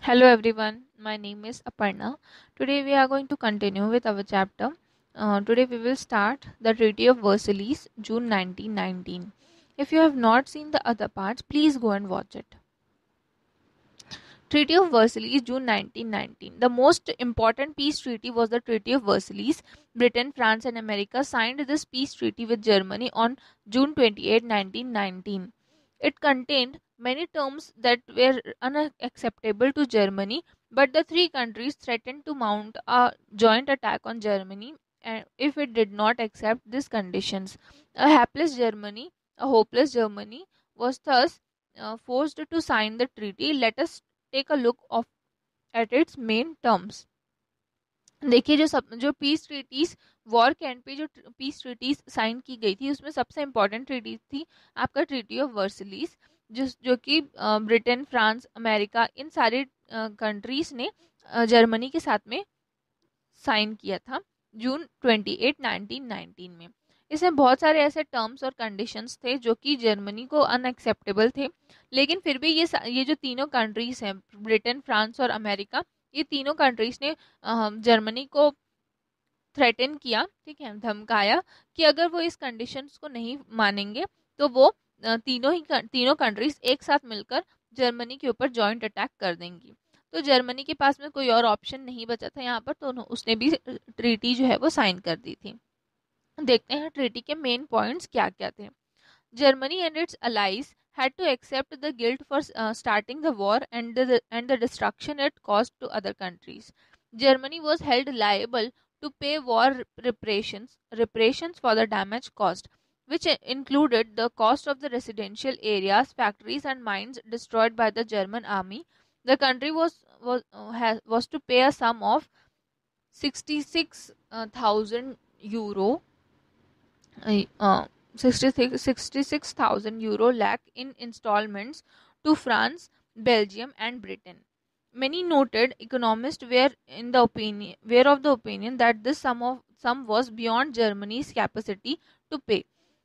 Hello everyone, my name is Aparna. Today we are going to continue with our chapter. Today we will start the Treaty of Versailles, June 1919. If you have not seen the other parts, please go and watch it. Treaty of Versailles, June 1919. The most important peace treaty was the Treaty of Versailles. Britain, France, and America signed this peace treaty with Germany on June 28, 1919. It contained many terms that were unacceptable to Germany, but the three countries threatened to mount a joint attack on Germany if it did not accept these conditions. A hopeless Germany was thus forced to sign the treaty. Let us take a look of at its main terms. देखिए जो peace treaties war के end पे जो peace treaties sign की गई थी उसमें सबसे इम्पोर्टेंट ट्रीटी थी आपका ट्रीटी ऑफ वर्सलीज जो कि ब्रिटेन, फ्रांस, अमेरिका इन सारे कंट्रीज ने जर्मनी के साथ में साइन किया था जून 28, 1919 में। इसमें बहुत सारे ऐसे टर्म्स और कंडीशंस थे जो कि जर्मनी को अनएक्सेप्टेबल थे, लेकिन फिर भी ये जो तीनों कंट्रीज हैं ब्रिटेन, फ्रांस और अमेरिका, ये तीनों कंट्रीज ने जर्मनी को थ्रेटन किया, ठीक है, धमकाया कि अगर वो इस कंडीशंस को नहीं मानेंगे तो वो तीनों कंट्रीज एक साथ मिलकर जर्मनी के ऊपर जॉइंट अटैक कर देंगी। तो जर्मनी के पास में कोई और ऑप्शन नहीं बचा था यहाँ पर, तो उसने भी ट्रीटी जो है वो साइन कर दी थी। देखते हैं ट्रीटी के मेन पॉइंट्स क्या क्या थे। Germany and its allies had to accept the guilt for starting the war and the destruction it caused to other countries. Germany was held liable to pay war reparations for the damage caused, which included the cost of the residential areas, factories, and mines destroyed by the German army. The country was to pay a sum of 66,000 euro. 66,000 euro lakh in installments to France, Belgium, and Britain. Many noted economists were of the opinion that this sum was beyond Germany's capacity to pay.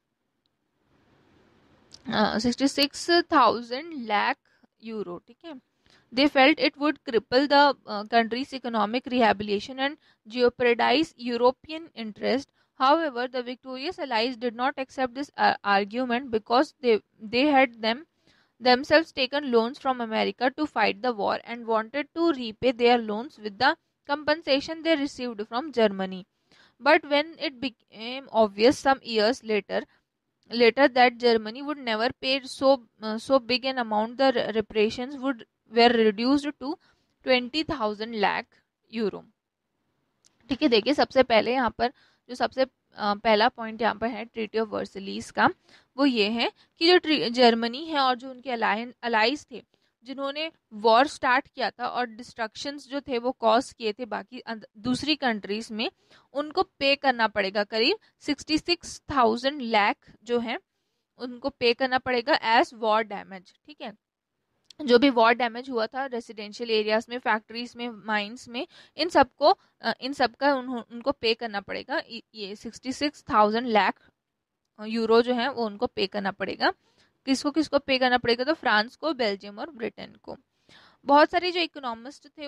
66,000 lakh euro, ठीक है. They felt it would cripple the country's economic rehabilitation and jeopardize European interest. However, the victorious allies did not accept this argument because they had themselves taken loans from America to fight the war and wanted to repay their loans with the compensation they received from Germany. But when it became obvious some years later that Germany would never pay so big an amount, the reparations were reduced to 20,000 lakh euro. ठीक है, देखिए सबसे पहले यहाँ पर जो सबसे पहला पॉइंट यहाँ पर है ट्रीटी ऑफ वर्सलीज का, वो ये है कि जो जर्मनी है और जो उनके अलाइज थे जिन्होंने वॉर स्टार्ट किया था और डिस्ट्रक्शंस जो थे वो कॉज किए थे बाकी दूसरी कंट्रीज में, उनको पे करना पड़ेगा करीब 66,000 लाख जो है उनको पे करना पड़ेगा एज वॉर डैमेज। ठीक है, जो भी वॉर डैमेज हुआ था रेसिडेंशियल एरियाज में, फैक्ट्रीज में, माइंस में, इन सबका उनको पे करना पड़ेगा। ये 66,000 लाख यूरो जो है वो उनको पे करना पड़ेगा। किसको पे करना पड़ेगा? तो फ्रांस को, बेल्जियम और ब्रिटेन को। बहुत सारे जो इकोनॉमिस्ट थे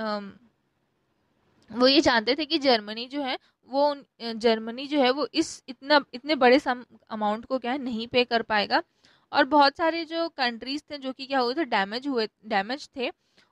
वो ये जानते थे कि जर्मनी जो है वो इतने बड़े सम अमाउंट को क्या है नहीं पे कर पाएगा। और बहुत सारे जो कंट्रीज थे जो कि क्या हुए थे डैमेज थे,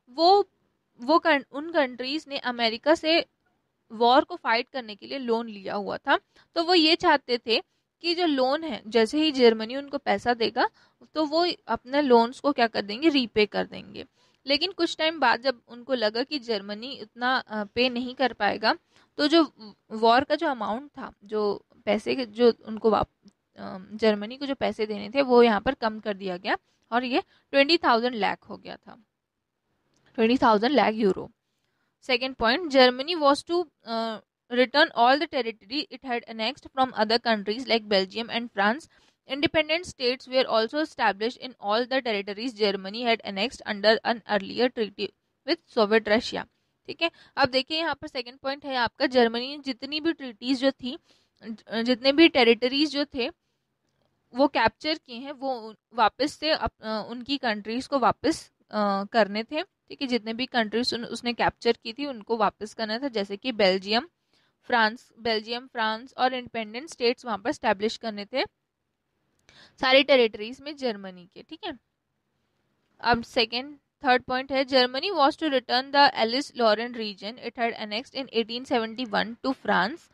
उन कंट्रीज ने अमेरिका से वॉर को फाइट करने के लिए लोन लिया हुआ था। तो वो ये चाहते थे कि जो लोन है जैसे ही जर्मनी उनको पैसा देगा तो वो अपने लोन्स को क्या कर देंगे, रीपे कर देंगे। लेकिन कुछ टाइम बाद जब उनको लगा कि जर्मनी इतना पे नहीं कर पाएगा, तो जो वॉर का जो अमाउंट था, जो पैसे जो उनको जर्मनी को जो पैसे देने थे वो यहाँ पर कम कर दिया गया और ये 20,000 लाख हो गया था, 20,000 lakh euro. Second point, Germany was to return all the territory it had annexed from other countries like Belgium and France. Independent states were also established in all the territories Germany had annexed under an earlier treaty with Soviet Russia. ठीक है, अब देखिए यहाँ पर second point है आपका, Germany ने जितनी भी ट्रीटीज जो थी, जितने भी टेरिटरीज जो थे वो कैप्चर किए हैं, वो वापस से उनकी कंट्रीज को वापस करने थे, ठीक है। जितने भी कंट्रीज उसने कैप्चर की थी उनको वापस करना था, जैसे कि बेल्जियम फ्रांस और इंडिपेंडेंट स्टेट्स वहां पर स्टैब्लिश करने थे सारी टेरिटरीज में जर्मनी के, ठीक है। अब थर्ड पॉइंट है, Germany was to return the Alsace Lorraine region it had annexed in 1871 to France,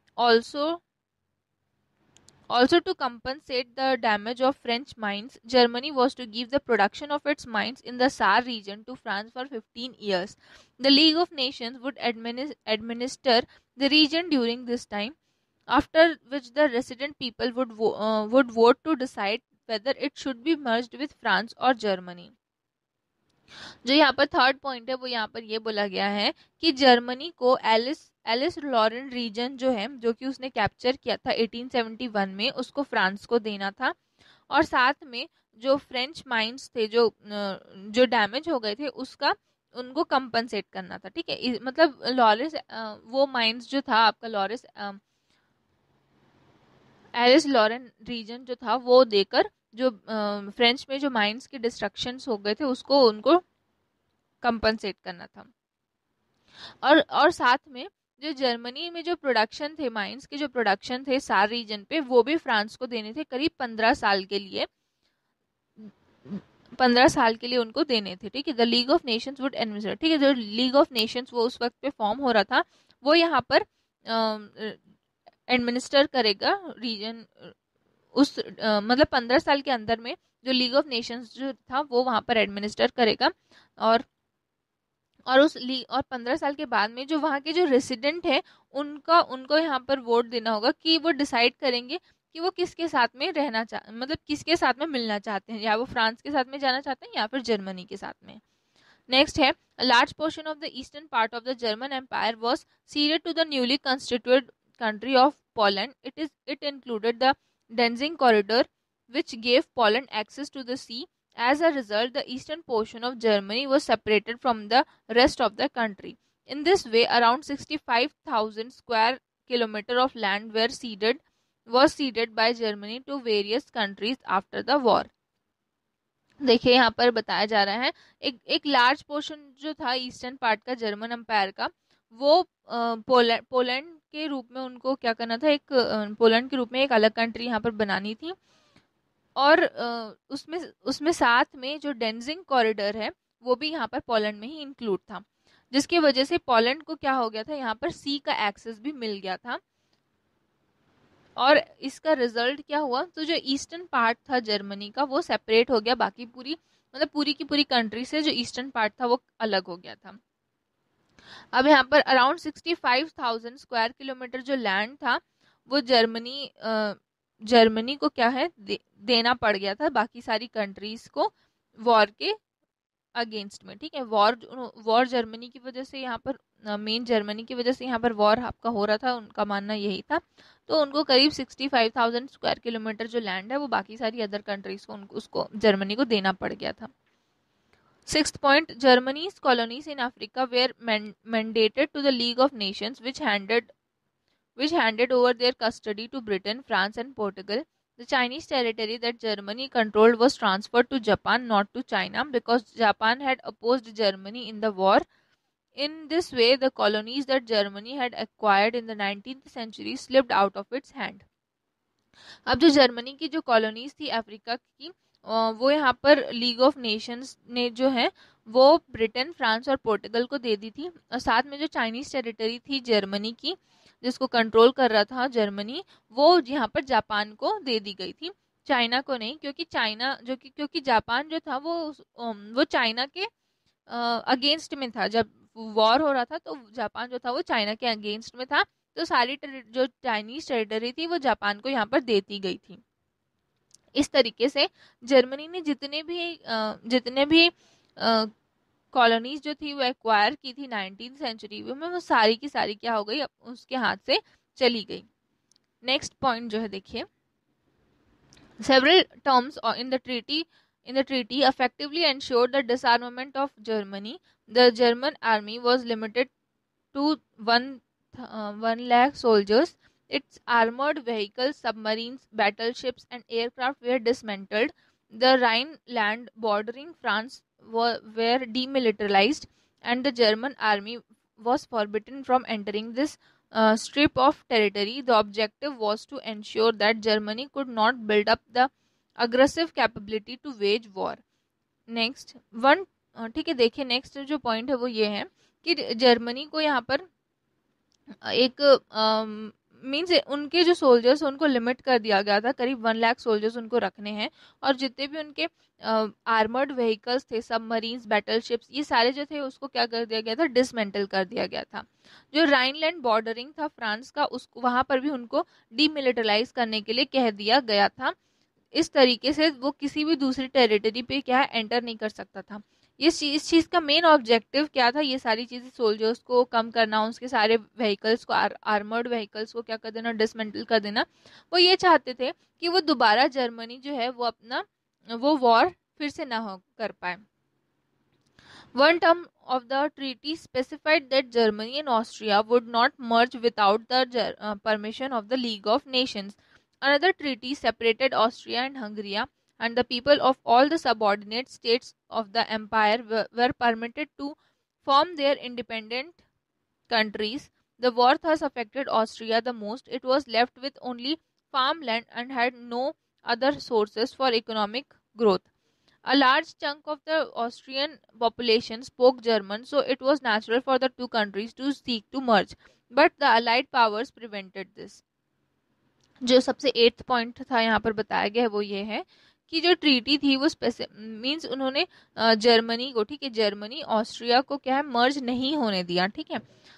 also to compensate the damage of French mines. Germany was to give the production of its mines in the Saar region to France for 15 years. The League of Nations would administer the region during this time, after which the resident people would vote to decide whether it should be merged with France or Germany. जो यहाँ पर third point है वो यहाँ पर ये बोला गया है कि जर्मनी को एलिस लॉरेन रीजन जो है, जो कि उसने कैप्चर किया था 1871 में, उसको फ्रांस को देना था, और साथ में जो फ्रेंच माइंस थे जो डैमेज हो गए थे उसका उनको कंपनसेट करना था, ठीक है। मतलब लॉरेंस वो माइंस जो था आपका एलिस लॉरेन रीजन जो था वो देकर जो फ्रेंच में जो माइंस के डिस्ट्रक्शंस हो गए थे उसको उनको कंपनसेट करना था। और साथ में जो जर्मनी में जो प्रोडक्शन थे, माइंस के जो प्रोडक्शन थे सार रीजन पे, वो भी फ्रांस को देने थे, करीब 15 साल के लिए 15 साल के लिए उनको देने थे, ठीक है। The league of nations would administer, ठीक है। जो लीग ऑफ नेशंस वो उस वक्त पे फॉर्म हो रहा था वो यहाँ पर एडमिनिस्टर करेगा रीजन उस मतलब 15 साल के अंदर में जो लीग ऑफ नेशंस जो था वो वहां पर एडमिनिस्टर करेगा, और 15 साल के बाद में जो वहाँ के जो रेसिडेंट है उनको यहाँ पर वोट देना होगा कि वो डिसाइड करेंगे कि वो किसके साथ में रहना मतलब किसके साथ में मिलना चाहते हैं, या वो फ्रांस के साथ में जाना चाहते हैं या फिर जर्मनी के साथ में। नेक्स्ट है, large portion of the eastern part of the German empire was ceded to the newly constituted country of Poland. It included the Danzig corridor, which gave Poland access to the sea. As a result, the eastern portion of Germany was separated from the rest of the country. In this way, around 65,000 square kilometer of land was ceded by Germany to various countries after the war. देखिए यहाँ पर बताया जा रहा है एक large portion जो था ईस्टर्न पार्ट का जर्मन एम्पायर का, वो पोलैंड के रूप में उनको क्या करना था, एक पोलैंड के रूप में एक अलग कंट्री यहाँ पर बनानी थी, और उसमें साथ में जो डेंजिंग कॉरिडोर है वो भी यहाँ पर पोलैंड में ही इंक्लूड था, जिसकी वजह से पोलैंड को क्या हो गया था, यहाँ पर सी का एक्सेस भी मिल गया था। और इसका रिजल्ट क्या हुआ, तो जो ईस्टर्न पार्ट था जर्मनी का वो सेपरेट हो गया बाकी पूरी की पूरी कंट्री से, जो ईस्टर्न पार्ट था वो अलग हो गया था। अब यहाँ पर अराउंड 65,000 स्क्वायर किलोमीटर जो लैंड था वो जर्मनी को क्या है देना पड़ गया था बाकी सारी कंट्रीज को वॉर के अगेंस्ट में, ठीक है। वॉर जर्मनी की वजह से यहाँ पर मेन जर्मनी की वजह से यहाँ पर वॉर आपका हो रहा था, उनका मानना यही था, तो उनको करीब 65,000 स्क्वायर किलोमीटर जो लैंड है वो बाकी सारी अदर कंट्रीज को उसको जर्मनी को देना पड़ गया था। Sixth point, Germany's colonies in Africa were mandated to the League of Nations, which handed over their custody to Britain, France, and Portugal. The Chinese territory that Germany controlled was transferred to Japan, not to China, because Japan had opposed Germany in the war. In this way, the colonies that Germany had acquired in the 19th century slipped out of its hand. अब जो Germany की जो colonies थी Africa की, वो यहाँ पर league of Nations ने जो है वो ब्रिटेन, फ्रांस और पोर्टुगल को दे दी थी, और साथ में जो चाइनीज टेरिटरी थी जर्मनी की जिसको कंट्रोल कर रहा था जर्मनी, वो यहाँ पर जापान को दे दी गई थी, चाइना को नहीं, क्योंकि जापान जो था वो चाइना के अगेंस्ट में था। जब वॉर हो रहा था तो जापान जो था वो चाइना के अगेंस्ट में था, तो सारी जो चाइनीज टेरिटरी थी वो जापान को यहाँ पर देती गई थी। इस तरीके से जर्मनी ने जितने भी कॉलोनीज जो थी वो एक्वायर की थी 19th सेंचुरी में, वो सारी की सारी क्या हो गई, उसके हाथ से चली गई। नेक्स्ट पॉइंट जो है देखिए, several terms in the treaty effectively ensured the disarmament of Germany. The German army was limited to 1 lakh soldiers. Its armored vehicles, submarines, battleships, and aircraft were dismantled. The Rhine land bordering France were demilitarized and the German army was forbidden from entering this strip of territory. The objective was to ensure that Germany could not build up the aggressive capability to wage war. Next one, ठीक है, देखिए next जो point है वो ये है कि Germany को यहाँ पर एक मीन्स उनके जो सोल्जर्स उनको लिमिट कर दिया गया था, करीब 1 लाख सोल्जर्स उनको रखने हैं, और जितने भी उनके आर्मर्ड व्हीकल्स थे, सबमरीन्स, बैटलशिप्स, ये सारे जो थे उसको क्या कर दिया गया था, डिसमेंटल कर दिया गया था। जो राइनलैंड बॉर्डरिंग था फ्रांस का, उसको वहां पर भी उनको डीमिलिटराइज करने के लिए कह दिया गया था। इस तरीके से वो किसी भी दूसरी टेरिटरी पे क्या एंटर नहीं कर सकता था। इस चीज़ का मेन ऑब्जेक्टिव क्या था, ये सारी चीज़ें सोल्जर्स को कम करना, उसके सारे व्हीकल्स को, आर्मर्ड व्हीकल्स को क्या कर देना, डिसमेंटल कर देना। वो ये चाहते थे कि वो दोबारा जर्मनी जो है वो अपना वो वॉर फिर से ना हो कर पाए। One term of the treaty specified that Germany and Austria would not merge without the permission of the League of Nations. Another treaty separated Austria and Hungary, and the people of all the subordinate states of the empire were permitted to form their independent countries. The war thus affected Austria the most. It was left with only farmland and had no other sources for economic growth. A large chunk of the Austrian population spoke German, so it was natural for the two countries to seek to merge. But the Allied powers prevented this. जो सबसे 8th point था यहाँ पर बताया गया है वो ये है कि जो ट्रीटी थी वो मीन्स उन्होंने जर्मनी को, ठीक है, जर्मनी ऑस्ट्रिया को क्या है, मर्ज नहीं होने दिया, ठीक है,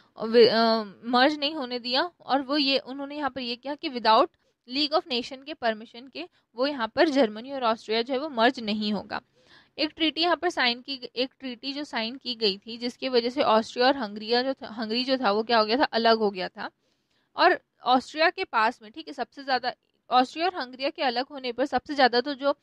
मर्ज नहीं होने दिया। और वो ये उन्होंने यहाँ पर ये किया कि विदाउट लीग ऑफ नेशन के परमिशन के वो यहाँ पर जर्मनी और ऑस्ट्रिया जो है वो मर्ज नहीं होगा। एक ट्रीटी यहाँ पर एक ट्रीटी जो साइन की गई थी जिसकी वजह से ऑस्ट्रिया और हंगरी जो था वो क्या हो गया था, अलग हो गया था। और ऑस्ट्रिया के पास में, ठीक है, सबसे ज़्यादा ऑस्ट्रिया और हंगरी के अलग होने पर सबसे ज़्यादा तो जो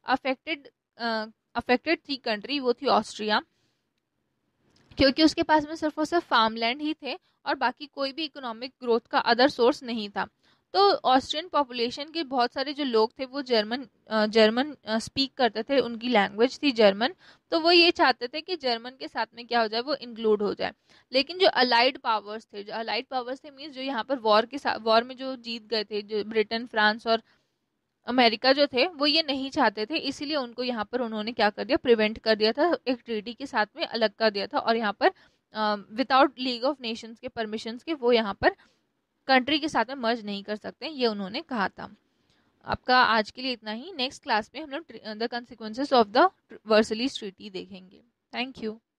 अफेक्टेड थी कंट्री वो थी ऑस्ट्रिया, क्योंकि उसके पास में सिर्फ और सिर्फ फार्मलैंड ही थे और बाकी कोई भी इकोनॉमिक ग्रोथ का अदर सोर्स नहीं था। तो ऑस्ट्रियन पॉपुलेशन के बहुत सारे जो लोग थे वो जर्मन स्पीक करते थे, उनकी लैंग्वेज थी जर्मन। तो वो ये चाहते थे कि जर्मन के साथ में क्या हो जाए, वो इंक्लूड हो जाए। लेकिन जो अलाइड पावर्स थे मीन्स जो यहाँ पर वॉर में जो जीत गए थे, जो ब्रिटेन, फ्रांस और अमेरिका जो थे, वो ये नहीं चाहते थे, इसीलिए उनको यहाँ पर उन्होंने क्या कर दिया, प्रिवेंट कर दिया था, एक ट्रीटी के साथ में अलग कर दिया था। और यहाँ पर विदाउट लीग ऑफ नेशंस के परमिशंस के वो यहाँ पर कंट्री के साथ में मर्ज नहीं कर सकते, ये उन्होंने कहा था। आपका आज के लिए इतना ही। नेक्स्ट क्लास में हम लोग the consequences of the Versailles treaty देखेंगे। Thank you.